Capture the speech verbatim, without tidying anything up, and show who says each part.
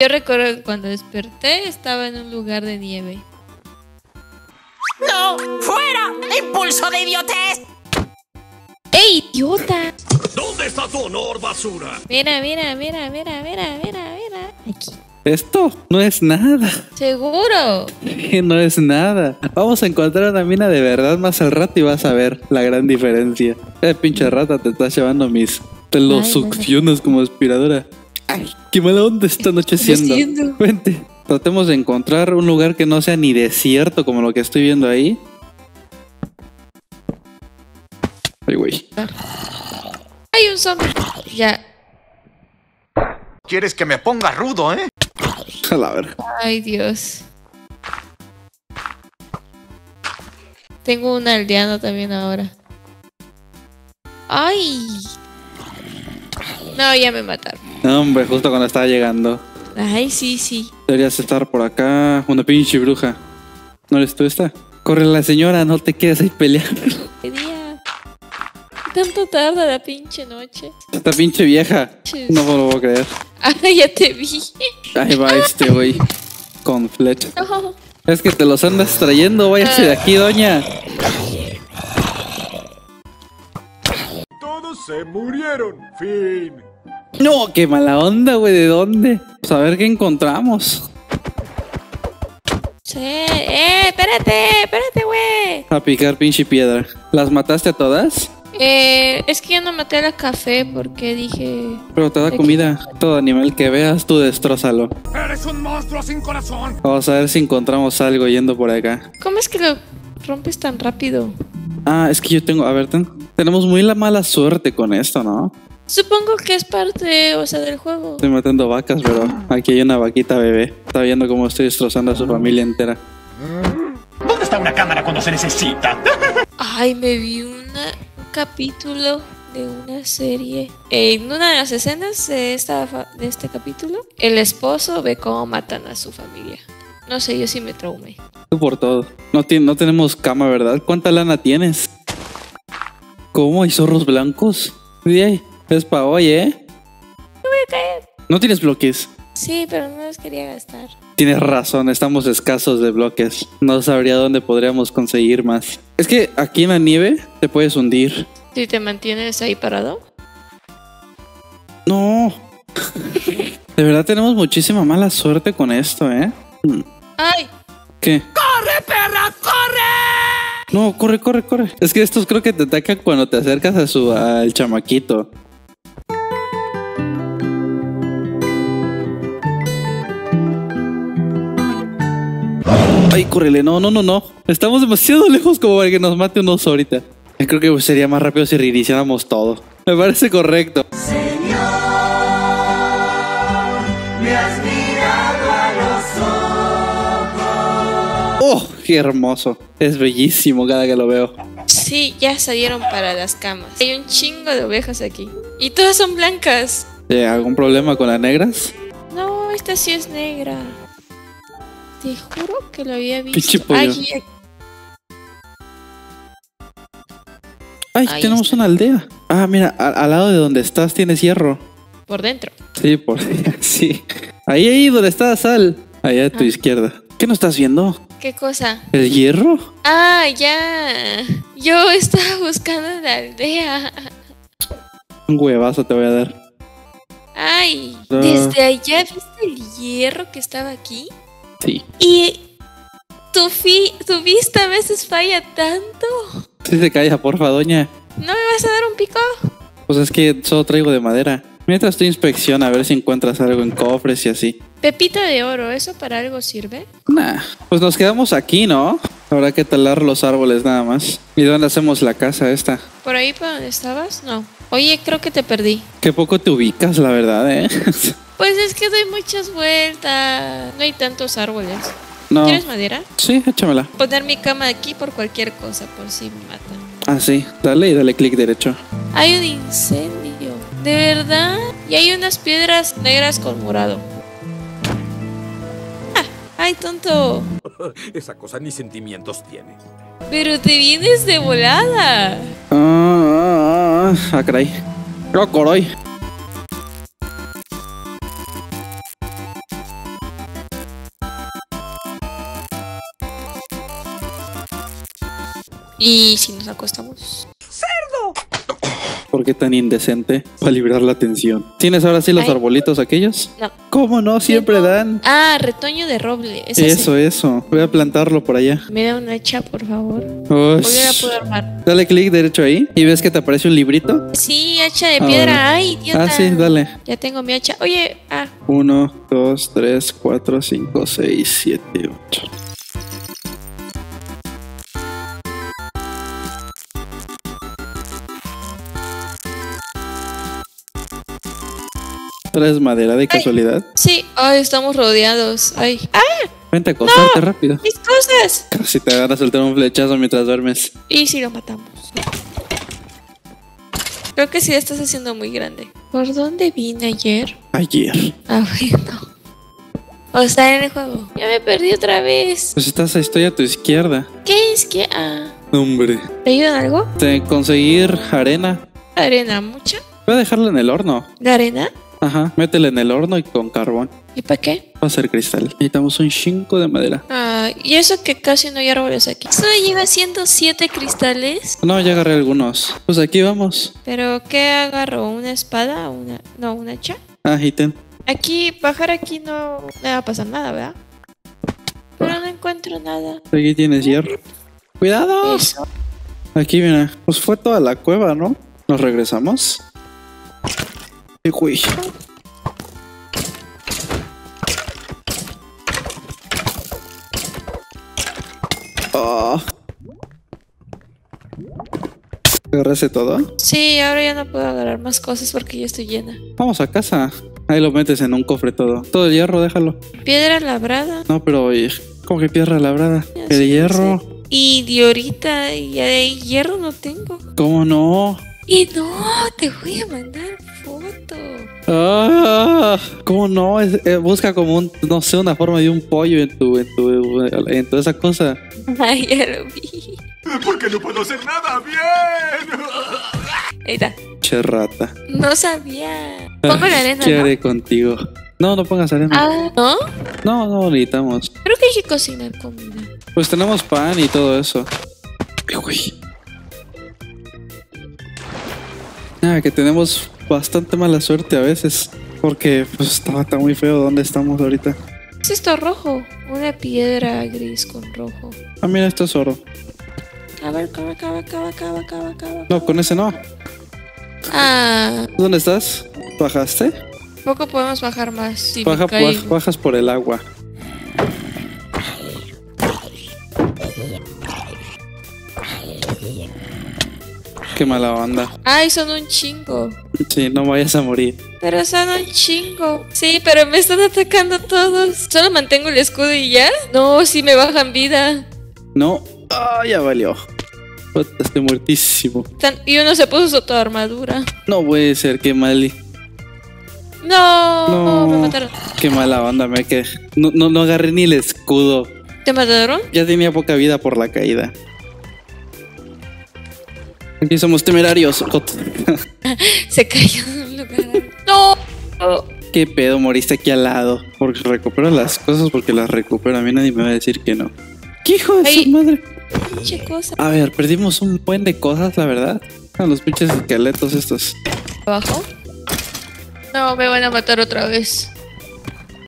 Speaker 1: Yo recuerdo que cuando desperté estaba en un lugar de nieve.
Speaker 2: ¡No! ¡Fuera! ¡Impulso de idiotez!
Speaker 1: ¡Ey, idiota!
Speaker 3: ¿Dónde está tu honor, basura?
Speaker 1: Mira, mira, mira, mira, mira, mira, mira. Aquí.
Speaker 4: Esto no es nada.
Speaker 1: ¿Seguro?
Speaker 4: No es nada. Vamos a encontrar una mina de verdad más al rato y vas a ver la gran diferencia. Eh, pinche rata, te estás llevando mis... Te lo
Speaker 1: Ay,
Speaker 4: succionas como aspiradora. Ay, qué mala onda está anocheciendo.
Speaker 1: haciendo?
Speaker 4: Vente. Tratemos de encontrar un lugar que no sea ni desierto como lo que estoy viendo ahí. Ay, güey.
Speaker 1: Hay un zombie. Ya.
Speaker 5: ¿Quieres que me ponga rudo, eh?
Speaker 4: A la verga.
Speaker 1: Ay, Dios. Tengo un aldeano también ahora. Ay. No, ya me mataron.
Speaker 4: No, hombre, justo cuando estaba llegando.
Speaker 1: Ay, sí, sí.
Speaker 4: Deberías estar por acá. Una pinche bruja. ¿No eres tú esta? Corre la señora, no te quedes ahí peleando.
Speaker 1: ¿Qué día? Tanto tarda la pinche noche.
Speaker 4: Esta pinche vieja. No me lo puedo creer.
Speaker 1: Ay, ya te vi.
Speaker 4: Ahí va este güey. Con flecha.
Speaker 1: No.
Speaker 4: Es que te los andas trayendo. Váyase de aquí, doña.
Speaker 3: Todos se murieron. Fin.
Speaker 4: No, qué mala onda, güey. ¿De dónde? Pues a ver qué encontramos.
Speaker 1: Sí. Eh, espérate, espérate, güey.
Speaker 4: A picar pinche piedra. ¿Las mataste a todas?
Speaker 1: Eh, es que yo no maté a la café porque dije...
Speaker 4: Pero te da comida. Todo animal que veas, tú destrózalo.
Speaker 3: ¡Eres un monstruo sin corazón!
Speaker 4: Vamos a ver si encontramos algo yendo por acá.
Speaker 1: ¿Cómo es que lo rompes tan rápido?
Speaker 4: Ah, es que yo tengo... A ver, ten- tenemos muy la mala suerte con esto, ¿no?
Speaker 1: Supongo que es parte, o sea, del juego.
Speaker 4: Estoy matando vacas, pero aquí hay una vaquita bebé. Está viendo cómo estoy destrozando a su familia entera.
Speaker 5: ¿Dónde está una cámara cuando se necesita?
Speaker 1: Ay, me vi una, un capítulo de una serie. En una de las escenas de, esta, fa- de este capítulo, el esposo ve cómo matan a su familia. No sé, yo sí me traumé.
Speaker 4: Tú por todo. No, ti- no tenemos cama, ¿verdad? ¿Cuánta lana tienes? ¿Cómo? ¿Hay zorros blancos? Sí, es pa' hoy, ¿eh?
Speaker 1: Me voy a caer.
Speaker 4: ¿No tienes bloques?
Speaker 1: Sí, pero no los quería gastar.
Speaker 4: Tienes razón, estamos escasos de bloques. No sabría dónde podríamos conseguir más. Es que aquí en la nieve te puedes hundir.
Speaker 1: ¿Si te mantienes ahí parado?
Speaker 4: No. De verdad tenemos muchísima mala suerte con esto, ¿eh? Hmm.
Speaker 1: ¡Ay!
Speaker 4: ¿Qué?
Speaker 2: ¡Corre, perra, corre!
Speaker 4: No, corre, corre, corre. Es que estos creo que te atacan cuando te acercas a su al chamaquito. Ay, córrele, no, no, no, no. Estamos demasiado lejos como para que nos mate un oso ahorita. Yo creo que sería más rápido si reiniciáramos todo. Me parece correcto.
Speaker 6: Señor, me has mirado a los ojos.
Speaker 4: ¡Oh, qué hermoso! Es bellísimo cada que lo veo.
Speaker 1: Sí, ya salieron para las camas. Hay un chingo de ovejas aquí. Y todas son blancas.
Speaker 4: Eh, ¿Algún problema con las negras?
Speaker 1: No, esta sí es negra. Te juro que lo había visto.
Speaker 4: Pinche pollo.
Speaker 1: Ay, aquí-
Speaker 4: ¡Ay,
Speaker 1: Ahí
Speaker 4: tenemos
Speaker 1: está.
Speaker 4: una aldea! Ah, mira, a- al lado de donde estás tienes hierro.
Speaker 1: por dentro.
Speaker 4: Sí, por sí. Ahí, ahí, donde está Sal. Allá a tu
Speaker 1: Ah.
Speaker 4: izquierda. ¿Qué no estás viendo?
Speaker 1: ¿Qué cosa?
Speaker 4: ¿El hierro?
Speaker 1: Ah, ya. Yo estaba buscando la aldea.
Speaker 4: Un huevazo te voy a dar.
Speaker 1: Ay,
Speaker 4: Ah.
Speaker 1: desde allá viste el hierro que estaba aquí.
Speaker 4: Sí.
Speaker 1: Y tu, fi tu vista a veces falla tanto.
Speaker 4: Sí se calla, porfa, doña.
Speaker 1: ¿No me vas a dar un pico?
Speaker 4: Pues es que solo traigo de madera. Mientras tú inspecciona a ver si encuentras algo en cofres y así.
Speaker 1: Pepita de oro, ¿eso para algo sirve?
Speaker 4: Nah, pues nos quedamos aquí, ¿no? Habrá que talar los árboles nada más. ¿Y dónde hacemos la casa esta?
Speaker 1: ¿Por ahí por donde estabas? No. Oye, creo que te perdí.
Speaker 4: Qué poco te ubicas, la verdad, ¿eh?
Speaker 1: Pues es que doy muchas vueltas. No hay tantos árboles.
Speaker 4: No.
Speaker 1: ¿Quieres madera?
Speaker 4: Sí, échamela.
Speaker 1: Poner mi cama aquí por cualquier cosa, por si me matan.
Speaker 4: Ah, sí. Dale y dale clic derecho.
Speaker 1: Hay un incendio. ¿De verdad? Y hay unas piedras negras con morado. ¡Ah! ¡Ay, tonto!
Speaker 3: Esa cosa ni sentimientos tiene.
Speaker 1: Pero te vienes de volada.
Speaker 4: Ah, ah, ah, ah, caray. ¡Oh, coroy!
Speaker 1: ¿Y si nos acostamos?
Speaker 4: ¿Por qué tan indecente? Para librar la tensión. ¿Tienes ahora sí los
Speaker 1: Ay.
Speaker 4: arbolitos aquellos?
Speaker 1: No.
Speaker 4: ¿Cómo no? Siempre
Speaker 1: No.
Speaker 4: dan.
Speaker 1: Ah, retoño de roble. Es
Speaker 4: Eso, eso. Voy a plantarlo por allá.
Speaker 1: ese. Me da una hacha, por favor.
Speaker 4: Ush.
Speaker 1: Hoy la puedo armar.
Speaker 4: Dale clic derecho ahí y ves que te aparece un librito.
Speaker 1: Sí, hacha de
Speaker 4: Ah,
Speaker 1: piedra.
Speaker 4: bueno.
Speaker 1: Ay, idiota.
Speaker 4: Ah, sí, dale.
Speaker 1: Ya tengo mi hacha. Oye, ah.
Speaker 4: Uno, dos, tres, cuatro, cinco, seis, siete, ocho. ¿Traes madera de casualidad?
Speaker 1: Sí, ay, estamos rodeados. Ay. ¡Ah!
Speaker 4: Vente a acostarte rápido.
Speaker 1: ¡Mis cosas!
Speaker 4: Casi te van a soltar un flechazo mientras duermes.
Speaker 1: Y si lo matamos. Creo que sí estás haciendo muy grande. ¿Por dónde vine ayer?
Speaker 4: Ayer.
Speaker 1: Ah, bueno. O sea, en el juego. Ya me perdí otra vez.
Speaker 4: Pues estás, estoy a tu izquierda.
Speaker 1: ¿Qué es que? Ah.
Speaker 4: Hombre.
Speaker 1: ¿Te ayudan algo?
Speaker 4: Te conseguir arena.
Speaker 1: ¿Arena mucha?
Speaker 4: Voy a dejarla en el horno.
Speaker 1: ¿De arena?
Speaker 4: Ajá. Métela en el horno y con carbón.
Speaker 1: ¿Y para qué?
Speaker 4: Va a ser cristal. Necesitamos un chingo de madera.
Speaker 1: Ah, y eso que casi no hay árboles aquí. Solo lleva ciento siete cristales.
Speaker 4: No, ya agarré algunos. Pues aquí vamos.
Speaker 1: ¿Pero qué agarro? ¿Una espada? ¿Una? No, ¿una hacha?
Speaker 4: Ah, y ten.
Speaker 1: Aquí, bajar aquí no me va a pasar nada, ¿verdad? Pero no encuentro nada.
Speaker 4: Aquí tienes hierro. ¡Cuidado!
Speaker 1: Eso.
Speaker 4: Aquí, mira. Pues fue toda la cueva, ¿no? ¿Nos regresamos? Ay, güey. Oh. ¿Agarraste todo?
Speaker 1: Sí, ahora ya no puedo agarrar más cosas porque ya estoy llena.
Speaker 4: Vamos a casa. Ahí lo metes en un cofre todo. Todo el hierro, déjalo.
Speaker 1: Piedra labrada.
Speaker 4: No, pero oye, ¿cómo que piedra labrada?
Speaker 1: Ya
Speaker 4: El
Speaker 1: sé,
Speaker 4: hierro.
Speaker 1: ya sé. Y de ahorita, y de hierro no tengo.
Speaker 4: ¿Cómo no?
Speaker 1: Y no, te voy a mandar foto.
Speaker 4: Ah, ¿cómo no? Es- eh, busca como un, no sé, una forma de un pollo en tu, en tu, en toda esa cosa.
Speaker 1: Ay, ya lo vi.
Speaker 3: Porque no puedo hacer nada bien.
Speaker 1: Ahí está.
Speaker 4: Che rata.
Speaker 1: No sabía. Pongo la arena,
Speaker 4: ¿Qué
Speaker 1: ¿no?
Speaker 4: haré contigo? No, no pongas arena.
Speaker 1: Ah, ¿no?
Speaker 4: No, no necesitamos.
Speaker 1: Creo que hay que cocinar comida.
Speaker 4: Pues tenemos pan y todo eso. Ay, güey. Ah, que tenemos bastante mala suerte a veces. Porque pues estaba está muy feo donde estamos ahorita.
Speaker 1: ¿Qué es esto rojo? Una piedra gris con rojo.
Speaker 4: Ah, mira, esto es oro.
Speaker 1: A ver, cava, cava, cava, cava, cava, cava.
Speaker 4: No, con ese no.
Speaker 1: Ah,
Speaker 4: ¿Dónde estás? ¿Bajaste?
Speaker 1: poco podemos bajar más. Si
Speaker 4: Baja,
Speaker 1: me caigo.
Speaker 4: baj- bajas por el agua. Qué mala onda.
Speaker 1: Ay, son un chingo.
Speaker 4: Sí, no vayas a morir.
Speaker 1: Pero son un chingo. Sí, pero me están atacando todos. Solo mantengo el escudo y ya. No, sí me bajan vida.
Speaker 4: No. Ah, ya valió. Puta, estoy muertísimo.
Speaker 1: Tan- Y uno se puso toda armadura.
Speaker 4: No puede ser, qué mal.
Speaker 1: No,
Speaker 4: No.
Speaker 1: me mataron.
Speaker 4: Qué mala onda, me que no, no, no agarré ni el escudo.
Speaker 1: ¿Te mataron?
Speaker 4: Ya tenía poca vida por la caída. Aquí somos temerarios. Joto.
Speaker 1: Se cayó en un lugar. No. Oh,
Speaker 4: Qué pedo, moriste aquí al lado. Porque recupero las cosas porque las recupero. A mí nadie me va a decir que no. ¿Qué hijo de
Speaker 1: Ay.
Speaker 4: su madre?
Speaker 1: pinche cosa.
Speaker 4: A ver, perdimos un buen de cosas, la verdad. A los pinches esqueletos estos.
Speaker 1: ¿Abajo? No, me van a matar otra vez.